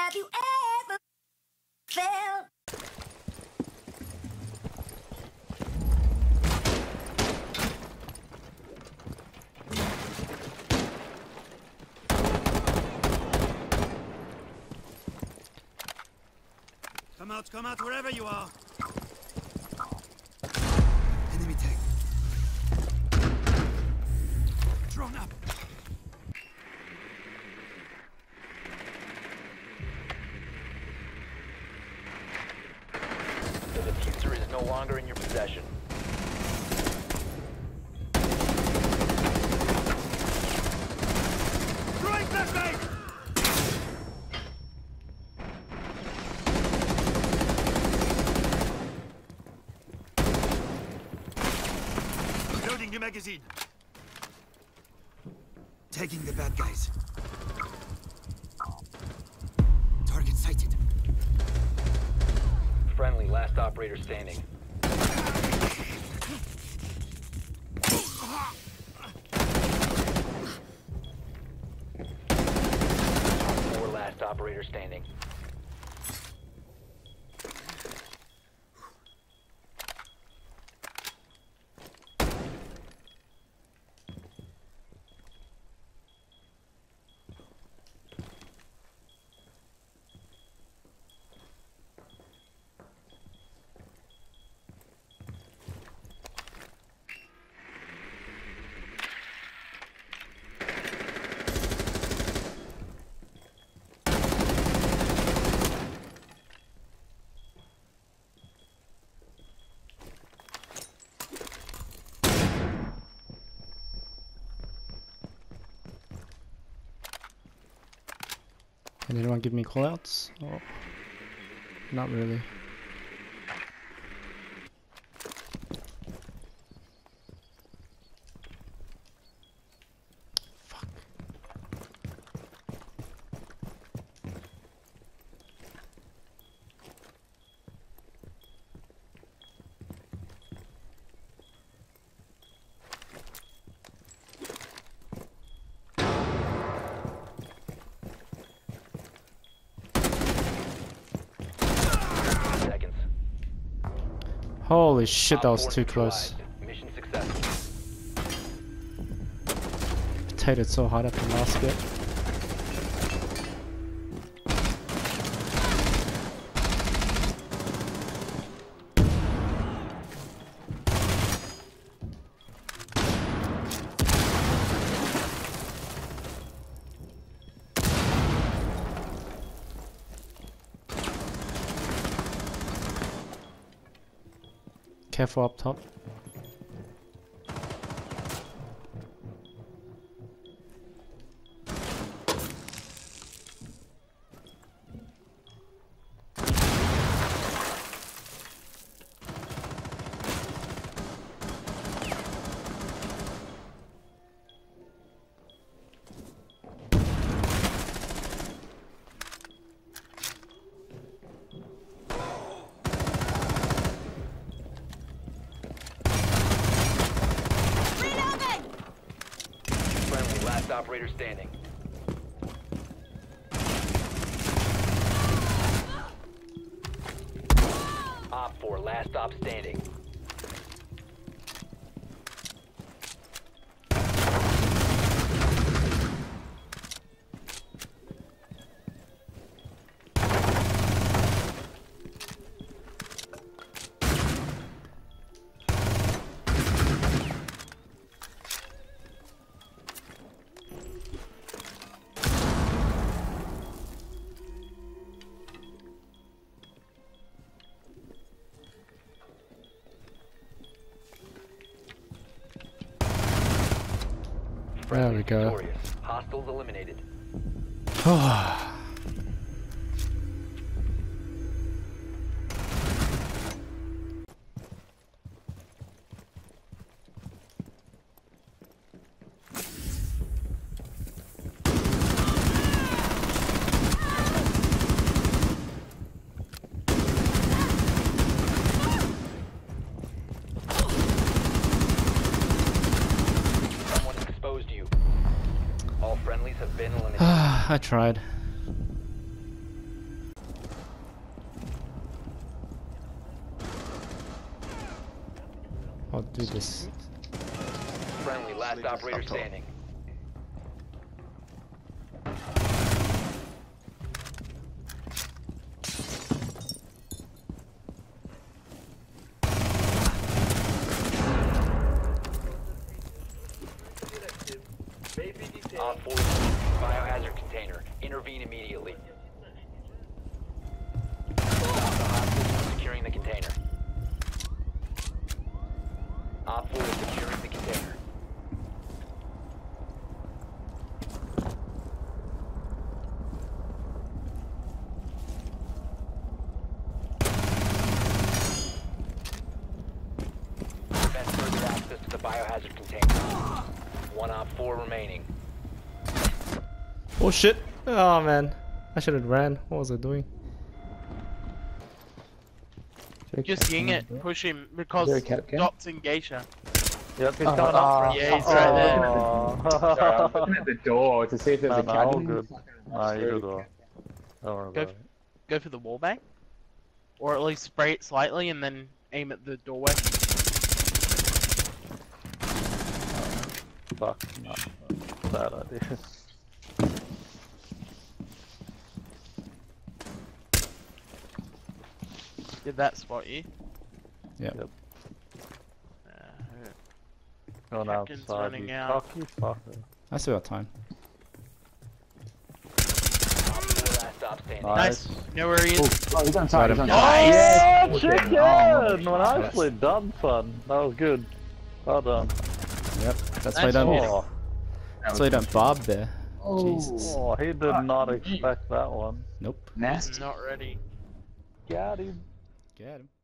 Have you ever felt? Come out, wherever you are. Enemy tag. Drone up. The diffuser is no longer in your possession. Throwing flashbang! Loading new magazine. Taking the bad guys. Target sighted. Friendly, last operator standing. Four last operator standing. Can anyone give me callouts? Oh, not really. Fuck. Seconds. Holy shit, that was Op 4 too close. neutralized. Mission successful. Potatoed so hard at the last bit. Careful up top. Friendly, last operator standing. Op 4, last stop standing. There we go. Victorious. Hostiles eliminated. Someone has exposed you. All friendlies have been eliminated. I tried. I'll do this. Friendly, last Leave us operator up top. standing. Op 4 biohazard container. Intervene immediately. Stop the hostiles from securing the container. Op 4 is securing the container. Prevent further access to the biohazard container. One Op 4 remaining. Oh shit! Oh man, I should have ran. What was I doing? Just ying it, push him, because Dot's in geisha. Yep, he's coming up. Yeah, he's right there. I'm looking at the door to see if there's a No, all cabin. good. Nah, you good though. Don't worry Go, about it. go for the wallbang. Or at least spray it slightly and then aim at the doorway. Fuck, no. Bad idea. Did that spot you? Yep. Uh, Going Captain's outside, running you out. cocky fucker. I still got time. Op 4 last stop standing. Nice. nice. Know where he is? Oh, he's on side, he's on side. Oh, Nice! chicken! Oh, Nicely done, son. That was good. Well done. Yep, that's why I Nice don't. hit. Oh, That's why I don't bob there. Jesus. oh, he did not expect that one. Nope. Nest. Not ready. Got him. Get him.